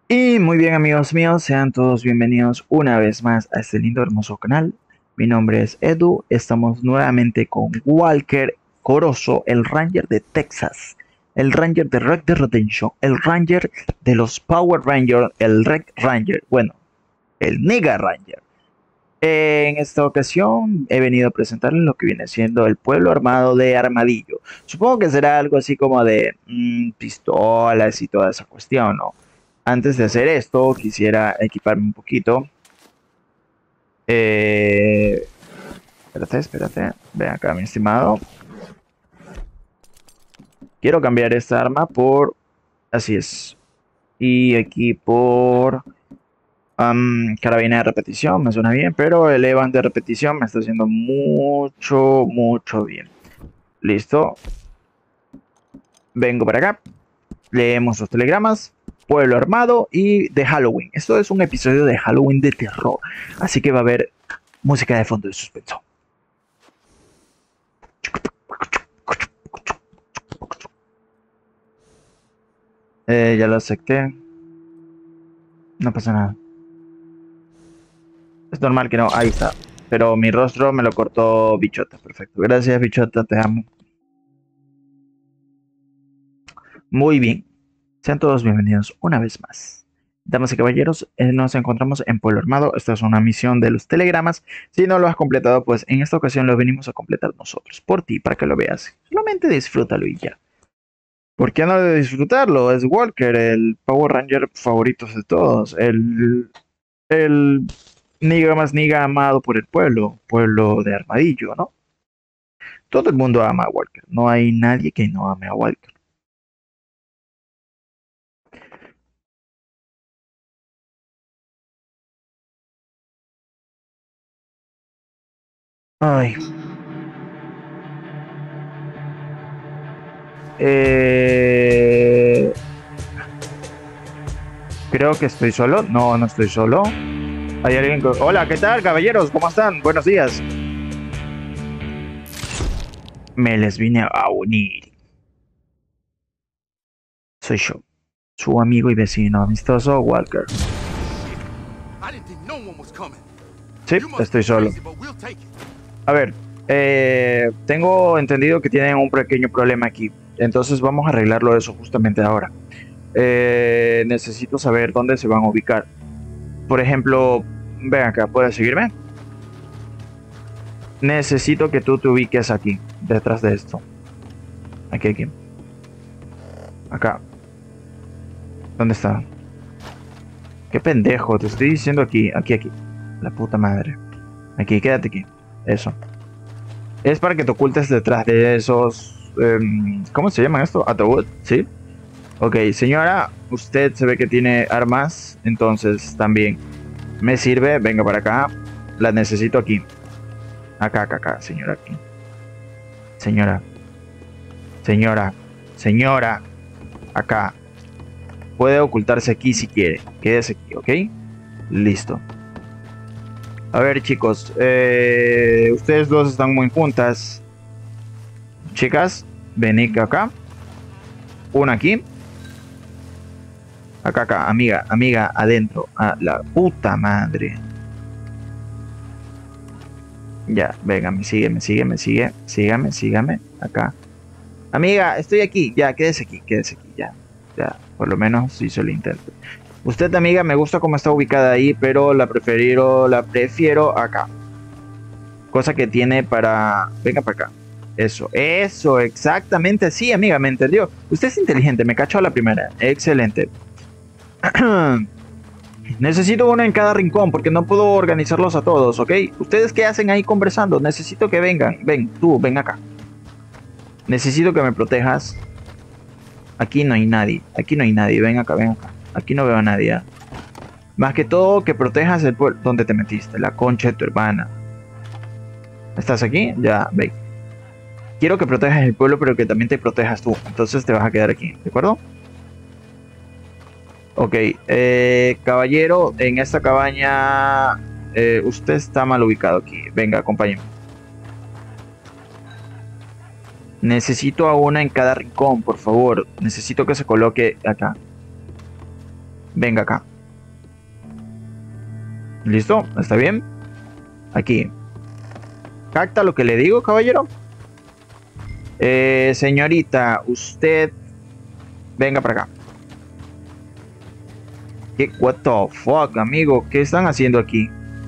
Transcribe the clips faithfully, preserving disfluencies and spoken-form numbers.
Y muy bien, amigos míos, sean todos bienvenidos una vez más a este lindo hermoso canal. Mi nombre es Edu, estamos nuevamente con Walker Corozo, el Ranger de Texas, el Ranger de Red Dead Redemption, el Ranger de los Power Rangers, el Red Ranger, bueno, el Nigga Ranger. En esta ocasión he venido a presentarles lo que viene siendo el pueblo armado de Armadillo. Supongo que será algo así como de mm, pistolas y toda esa cuestión, ¿no? Antes de hacer esto, quisiera equiparme un poquito. Eh, espérate, espérate. Ven acá, mi estimado. Quiero cambiar esta arma por... Así es. Y aquí por... um, carabina de repetición, me suena bien, pero el Evan de repetición me está haciendo mucho, mucho bien. Listo. Vengo para acá. Leemos los telegramas. Pueblo armado y de Halloween. Esto es un episodio de Halloween de terror. Así que va a haber música de fondo de suspenso. Eh, ya lo acepté. No pasa nada. Es normal que no. Ahí está. Pero mi rostro me lo cortó Bichota. Perfecto. Gracias, Bichota. Te amo. Muy bien. Sean todos bienvenidos una vez más. Damas y caballeros, eh, nos encontramos en Pueblo Armado. Esta es una misión de los telegramas. Si no lo has completado, pues en esta ocasión lo venimos a completar nosotros. Por ti, para que lo veas. Solamente disfrútalo y ya. ¿Por qué no de disfrutarlo? Es Walker, el Power Ranger favorito de todos. El, el niga más niga amado por el pueblo. Pueblo de Armadillo, ¿no? Todo el mundo ama a Walker. No hay nadie que no ame a Walker. Ay. Eh, creo que estoy solo. No, no estoy solo. Hay alguien que... Hola, ¿qué tal, caballeros? ¿Cómo están? Buenos días. Me les vine a unir. Soy yo, su amigo y vecino amistoso, Walker. Sí, estoy solo. A ver, eh, tengo entendido que tienen un pequeño problema aquí. Entonces vamos a arreglarlo eso justamente ahora. Eh, necesito saber dónde se van a ubicar. Por ejemplo, ven acá, ¿puedes seguirme? Necesito que tú te ubiques aquí, detrás de esto. Aquí, aquí. Acá. ¿Dónde está? Qué pendejo, te estoy diciendo aquí, aquí, aquí. La puta madre. Aquí, quédate aquí. Eso. Es para que te ocultes detrás de esos... Um, ¿Cómo se llaman esto? Ataúd, ¿sí? Ok, señora, usted se ve que tiene armas, entonces también me sirve. Venga para acá. La necesito aquí. Acá, acá, acá, señora, aquí. Señora. Señora. Señora. Acá. Puede ocultarse aquí si quiere. Quédese aquí, ¿ok? Listo. A ver, chicos. Eh, ustedes dos están muy juntas. Chicas, venid acá. Una aquí. Acá, acá. Amiga, amiga, adentro. A la puta madre. Ya, venga, me sigue, me sigue, me sigue. Sígame, sígame. Acá. Amiga, estoy aquí. Ya, quédese aquí, quédese aquí. Ya, ya. Por lo menos hizo el intento. Usted, amiga, me gusta cómo está ubicada ahí, pero la prefiero, la prefiero acá. Cosa que tiene para... Venga para acá. Eso, eso, exactamente así, amiga, ¿me entendió? Usted es inteligente, me cachó a la primera. Excelente. Necesito uno en cada rincón porque no puedo organizarlos a todos, ¿ok? ¿Ustedes qué hacen ahí conversando? Necesito que vengan. Ven, tú, ven acá. Necesito que me protejas. Aquí no hay nadie. Aquí no hay nadie. Ven acá, ven acá. Aquí no veo a nadie. ¿eh? Más que todo, que protejas el pueblo donde te metiste. La concha de tu hermana. ¿Estás aquí? Ya, ve. Quiero que protejas el pueblo, pero que también te protejas tú. Entonces te vas a quedar aquí, ¿de acuerdo? Ok, eh, caballero, en esta cabaña eh, usted está mal ubicado aquí. Venga, acompáñeme. Necesito a una en cada rincón, por favor. Necesito que se coloque acá. Venga acá. ¿Listo? ¿Está bien? Aquí. ¿Capta lo que le digo, caballero? Eh, señorita, usted... Venga para acá. ¿Qué? What the fuck, amigo? ¿Qué están haciendo aquí?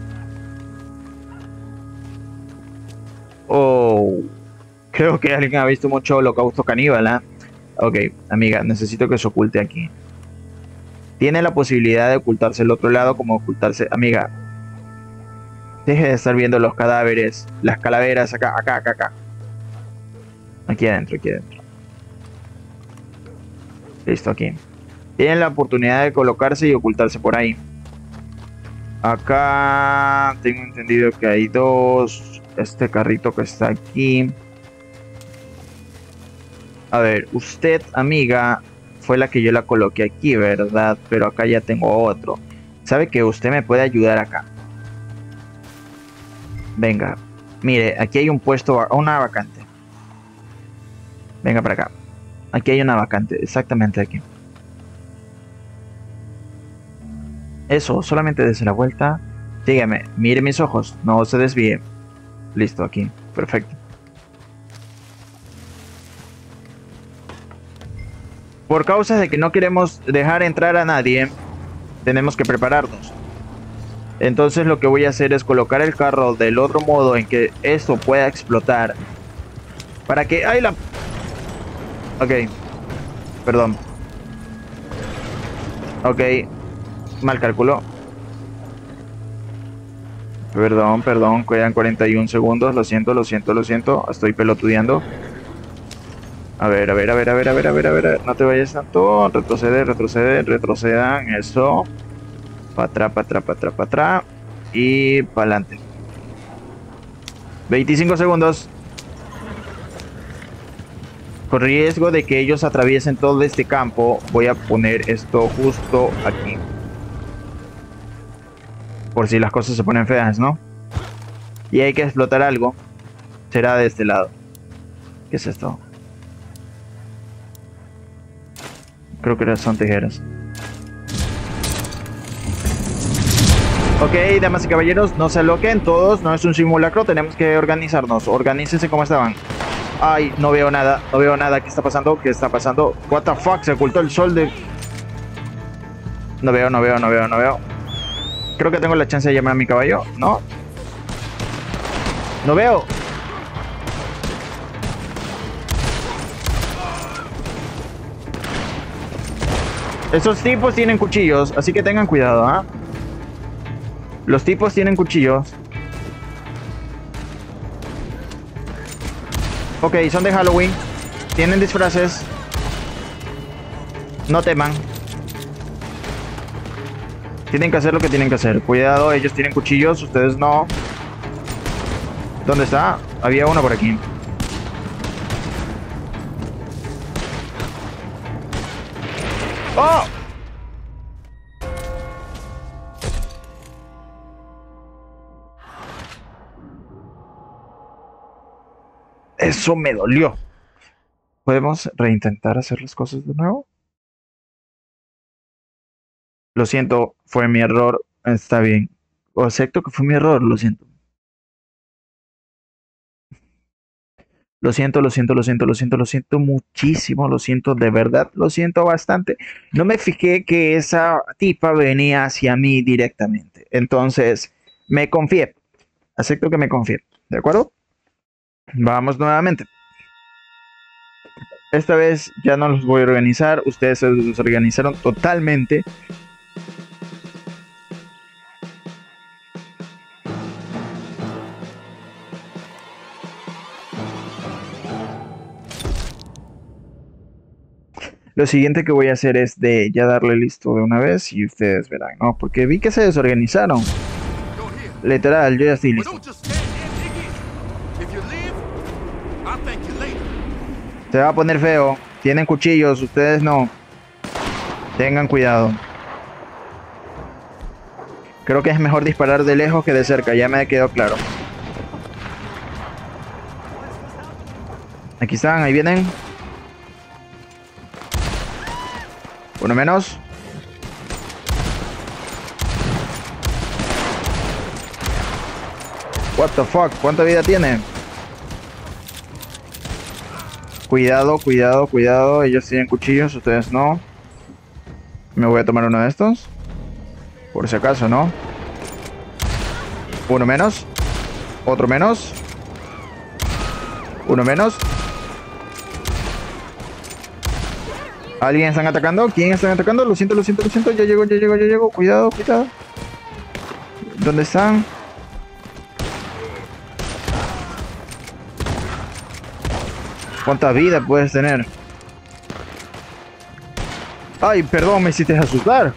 Oh... Creo que alguien ha visto mucho Holocausto Caníbal, ¿eh? Ok, amiga, necesito que se oculte aquí. Tiene la posibilidad de ocultarse al otro lado, como ocultarse... Amiga, deje de estar viendo los cadáveres, las calaveras, acá, acá, acá, acá. Aquí adentro, aquí adentro. Listo, aquí. Tienen la oportunidad de colocarse y ocultarse por ahí. Acá tengo entendido que hay dos. Este carrito que está aquí. A ver, usted, amiga, fue la que yo la coloqué aquí, ¿verdad? Pero acá ya tengo otro. ¿Sabe que usted me puede ayudar acá? Venga, mire, aquí hay un puesto, una vacante. Venga para acá. Aquí hay una vacante, exactamente aquí. Eso, solamente desde la vuelta. Sígueme, mire mis ojos, no se desvíe. Listo, aquí, perfecto. Por causa de que no queremos dejar entrar a nadie, tenemos que prepararnos. Entonces lo que voy a hacer es colocar el carro del otro modo en que esto pueda explotar. Para que... ¡Ay, la... Ok. Perdón. Ok. Mal cálculo. Perdón, perdón. Quedan cuarenta y un segundos. Lo siento, lo siento, lo siento. Estoy pelotudeando. A ver, a ver, a ver, a ver, a ver, a ver, a ver. No te vayas tanto. Retrocede, retrocede, retrocedan. Eso. Para atrás, para atrás, para atrás, para atrás. Y para adelante. veinticinco segundos. Con riesgo de que ellos atraviesen todo este campo, voy a poner esto justo aquí. Por si las cosas se ponen feas, ¿no? Y hay que explotar algo. Será de este lado. ¿Qué es esto? Creo que son tijeras. Ok, damas y caballeros, no se aloquen todos, no es un simulacro, tenemos que organizarnos. Organícense como estaban. Ay, no veo nada, no veo nada. ¿Qué está pasando? ¿Qué está pasando? What the fuck, se ocultó el sol de... No veo, no veo, no veo, no veo. Creo que tengo la chance de llamar a mi caballo, ¿no? No veo. Esos tipos tienen cuchillos, así que tengan cuidado, ¿ah? ¿eh? Los tipos tienen cuchillos. Ok, son de Halloween. Tienen disfraces. No teman. Tienen que hacer lo que tienen que hacer. Cuidado, ellos tienen cuchillos, ustedes no. ¿Dónde está? Había uno por aquí. ¡Oh! Eso me dolió. ¿Podemos reintentar hacer las cosas de nuevo? Lo siento, fue mi error. Está bien. O acepto que fue mi error, lo siento. Lo siento, lo siento, lo siento, lo siento, lo siento muchísimo, lo siento de verdad, lo siento bastante. No me fijé que esa tipa venía hacia mí directamente. Entonces, me confié. Acepto que me confié. ¿De acuerdo? Vamos nuevamente. Esta vez ya no los voy a organizar. Ustedes se desorganizaron totalmente. Lo siguiente que voy a hacer es de ya darle listo de una vez y ustedes verán, ¿no? Porque vi que se desorganizaron. Literal, yo ya estoy listo. Se va a poner feo. Tienen cuchillos, ustedes no. Tengan cuidado. Creo que es mejor disparar de lejos que de cerca, ya me quedó claro. Aquí están, ahí vienen. Uno menos. What the fuck, ¿cuánta vida tiene? Cuidado, cuidado, cuidado. Ellos tienen cuchillos, ustedes no. Me voy a tomar uno de estos. Por si acaso, ¿no? Uno menos. Otro menos. Uno menos. ¿Alguien están atacando? ¿Quién están atacando? Lo siento, lo siento, lo siento. Ya llego, ya llego, ya llego. Cuidado, cuidado. ¿Dónde están? ¿Cuánta vida puedes tener? Ay, perdón, me hiciste asustar.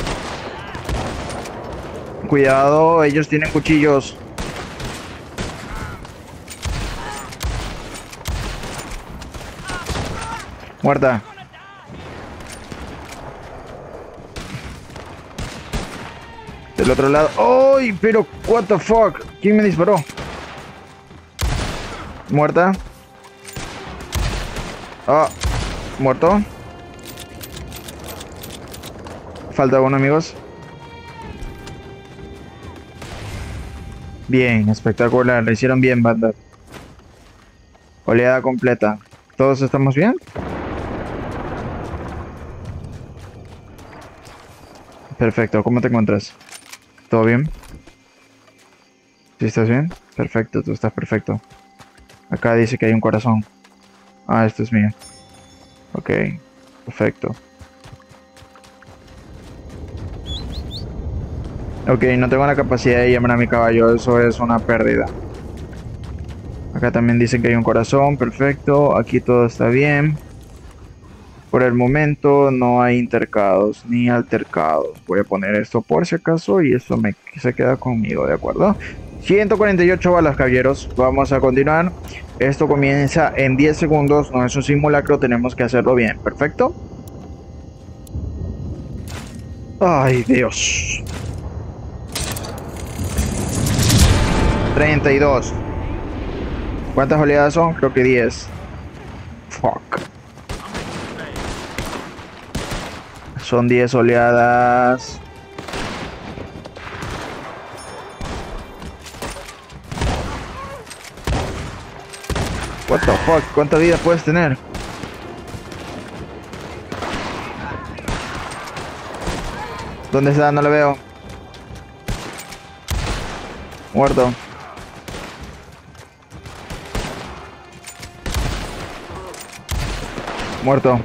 Cuidado, ellos tienen cuchillos. Muerta. Del otro lado. ¡Ay! Pero, what the fuck. ¿Quién me disparó? Muerta. Ah, muerto. Falta uno, amigos. Bien, espectacular. Lo hicieron bien, banda. Oleada completa. ¿Todos estamos bien? Perfecto. ¿Cómo te encuentras? ¿Todo bien? ¿Sí estás bien? Perfecto, tú estás perfecto. Acá dice que hay un corazón. Ah, esto es mío. Ok, perfecto. Ok, no tengo la capacidad de llamar a mi caballo, eso es una pérdida. Acá también dicen que hay un corazón, perfecto. Aquí todo está bien. Por el momento no hay intercados ni altercados. Voy a poner esto por si acaso y esto me, se queda conmigo, ¿de acuerdo? ciento cuarenta y ocho balas, caballeros. Vamos a continuar. Esto comienza en diez segundos. No es un simulacro, tenemos que hacerlo bien. Perfecto. Ay, Dios. treinta y dos. ¿Cuántas oleadas son? Creo que diez. Fuck. Son diez oleadas. What the fuck, ¿cuánta vida puedes tener? ¿Dónde está? No lo veo. Muerto. Muerto.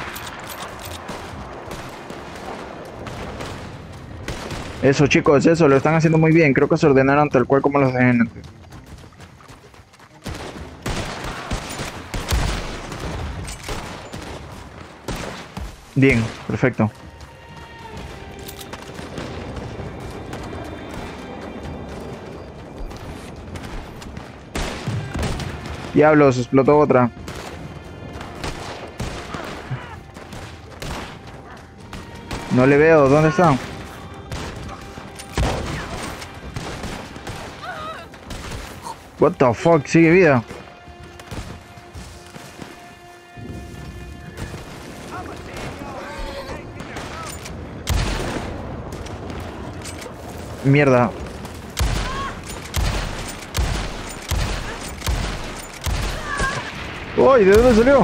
Eso, chicos, eso, lo están haciendo muy bien. Creo que se ordenaron tal cual como los dejé antes. Bien, perfecto. Diablos, explotó otra. No le veo, ¿dónde está? What the fuck, sigue vida. Mierda. ¡Uy! ¿De dónde salió?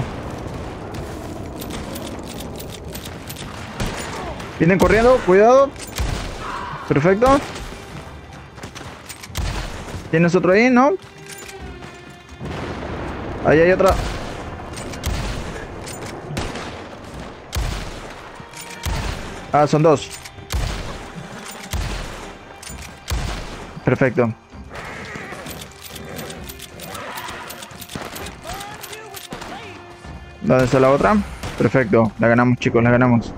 Vienen corriendo, cuidado. Perfecto. ¿Tienes otro ahí, no? Ahí hay otra. Ah, son dos. Perfecto. ¿Dónde está la otra? Perfecto. La ganamos, chicos, la ganamos.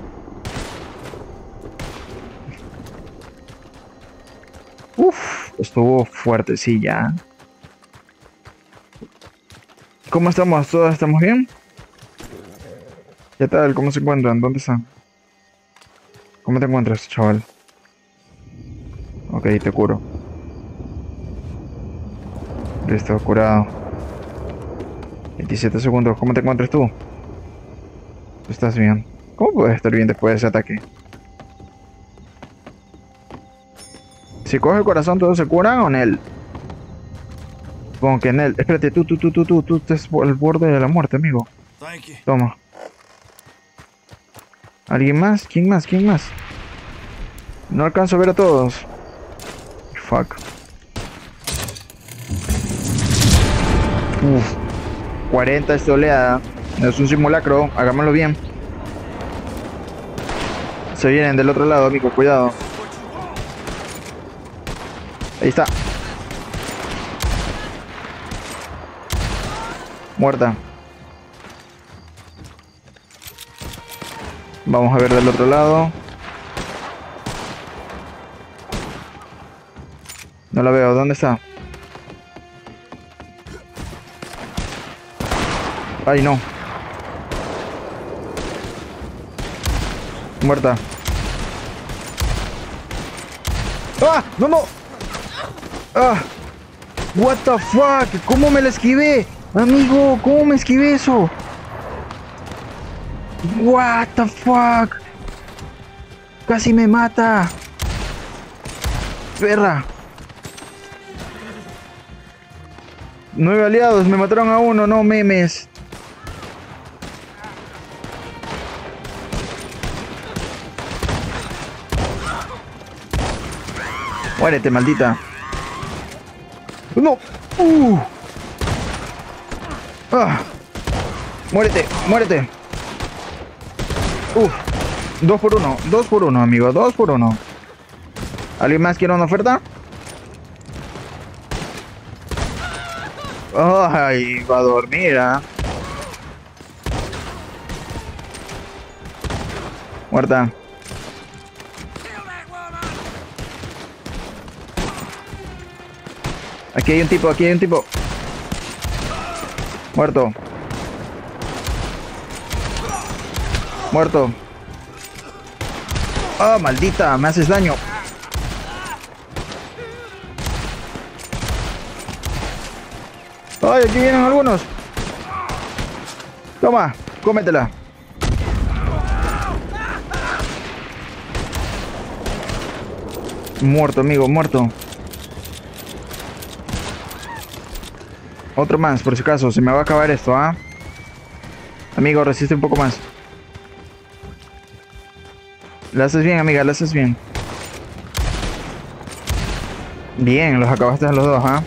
Uf, estuvo fuertecilla. ¿Cómo estamos? ¿Todos estamos bien? ¿Qué tal? ¿Cómo se encuentran? ¿Dónde están? ¿Cómo te encuentras, chaval? Ok, te curo. Listo, curado. veintisiete segundos. ¿Cómo te encuentras tú? ¿Tú estás bien? ¿Cómo puedes estar bien después de ese ataque? Si coge el corazón, ¿todos se curan o en él? Supongo que en él. Espérate, tú, tú, tú, tú, tú, tú estás al borde de la muerte, amigo. Thank you. Toma. ¿Alguien más? ¿Quién más? ¿Quién más? No alcanzo a ver a todos. Fuck. Uf. cuarenta esta oleada. No es un simulacro. Hagámoslo bien. Se vienen del otro lado, amigo. Cuidado. Ahí está. Muerta. Vamos a ver del otro lado. No la veo. ¿Dónde está? Ay, no. Muerta. ¡Ah! ¡No, no! ¡Ah! What the fuck? ¿Cómo me la esquivé? Amigo, ¿cómo me esquivé eso? What the fuck? Casi me mata. Perra. Nueve aliados, me mataron a uno, no memes. Muérete, maldita. No. Uh. Ah. Muérete, muérete. Uf. Dos por uno, dos por uno, amigo, dos por uno. ¿Alguien más quiere una oferta? Ay, va a dormir, ¿ah? Muerta. Aquí hay un tipo, aquí hay un tipo. Muerto. Muerto. Oh, maldita, me haces daño. Ay, aquí vienen algunos. Toma, cómetela. Muerto, amigo, muerto. Otro más, por si acaso, se me va a acabar esto, ¿ah? Amigo, resiste un poco más. La haces bien, amiga, la haces bien. Bien, los acabaste a los dos, ¿ah?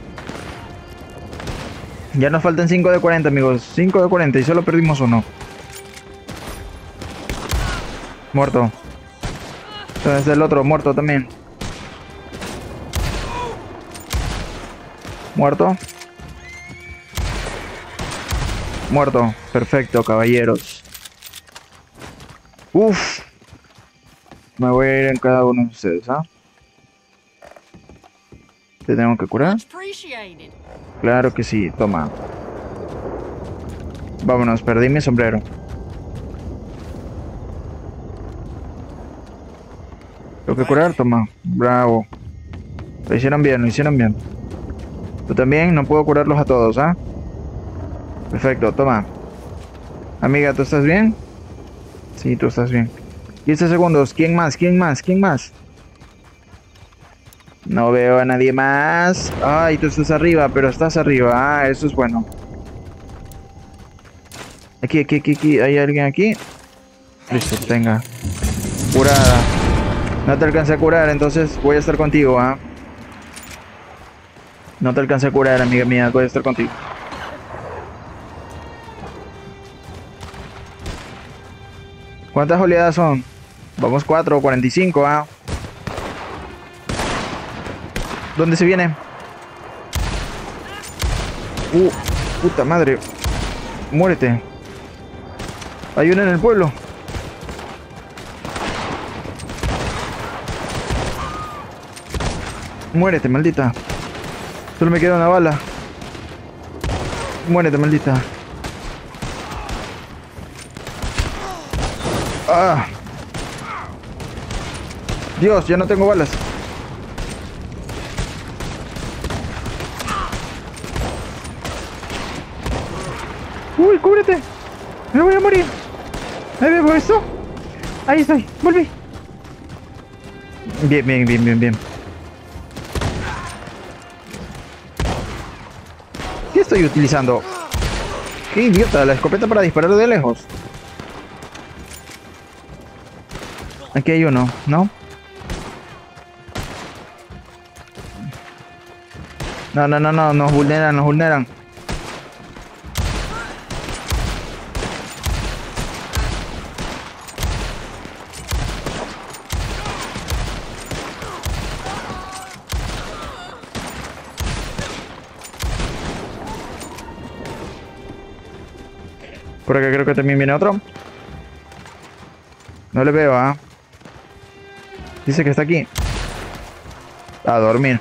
Ya nos faltan cinco de cuarenta, amigos. cinco de cuarenta y solo perdimos uno. Muerto. Entonces el otro, muerto también. Muerto. Muerto. Perfecto, caballeros. Uf. Me voy a ir en cada uno de ustedes, ¿ah? ¿Te tengo que curar? Claro que sí, toma. Vámonos, perdí mi sombrero. ¿Tengo que curar? Toma. Bravo. Lo hicieron bien, lo hicieron bien. Tú también, no puedo curarlos a todos, ¿ah? Perfecto, toma. Amiga, ¿tú estás bien? Sí, tú estás bien. quince segundos. ¿Quién más? ¿Quién más? ¿Quién más? No veo a nadie más. Ay, tú estás arriba, pero estás arriba. Ah, eso es bueno. Aquí, aquí, aquí, aquí. ¿Hay alguien aquí? Listo, tenga. Curada. No te alcancé a curar, entonces voy a estar contigo, ¿ah? No te alcancé a curar, amiga mía. Voy a estar contigo. ¿Cuántas oleadas son? Vamos cuatro, cuarenta y cinco, ¿ah? ¿Dónde se viene? Uh, puta madre. Muérete. Hay uno en el pueblo. Muérete, maldita. Solo me queda una bala. Muérete, maldita. Ah. Dios, ya no tengo balas. Uy, cúbrete. Me voy a morir. ¿Me veo esto? Ahí estoy. Volví. Bien, bien, bien, bien, bien. estoy utilizando? Qué idiota, la escopeta para disparar de lejos. Aquí hay uno, ¿no? No, no, no, no, nos vulneran, nos vulneran. Por acá creo que también viene otro. No le veo, ¿ah? ¿eh? Dice que está aquí. A dormir.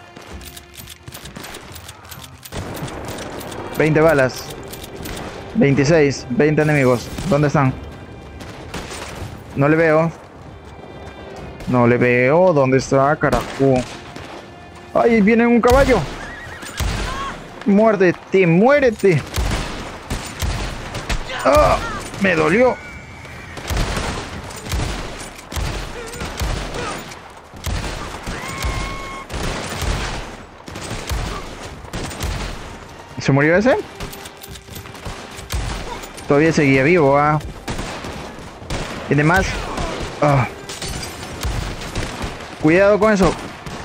veinte balas. veintiséis. veinte enemigos. ¿Dónde están? No le veo. No le veo. ¿Dónde está, carajo? ¡Ay, viene un caballo! ¡Muérdete! ¡Muérete! ¡Ah! ¡Me dolió! ¿Se murió ese? Todavía seguía vivo, ¿ah? ¿Tiene más? Ah. Cuidado con eso.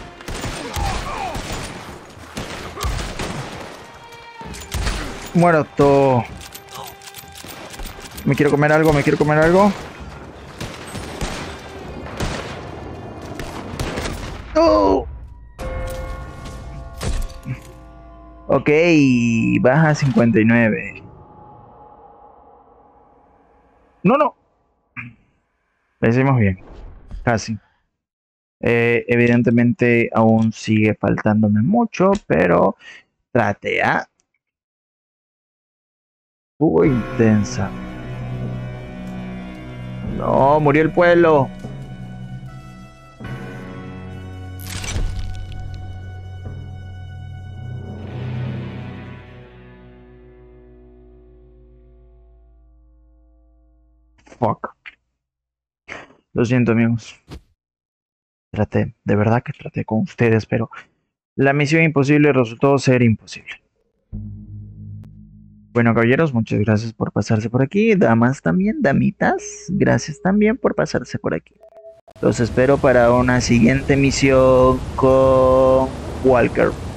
Muerto. Me quiero comer algo, me quiero comer algo. ¡Oh! Ok, baja cincuenta y nueve. No, no. Lo hicimos bien. Casi. Eh, evidentemente aún sigue faltándome mucho, pero traté a... Estuvo intensa. No, murió el pueblo. Fuck. Lo siento, amigos. Traté, de verdad que traté con ustedes, pero la misión imposible resultó ser imposible. Bueno, caballeros, muchas gracias por pasarse por aquí. Damas también, damitas, gracias también por pasarse por aquí. Los espero para una siguiente misión con Walker.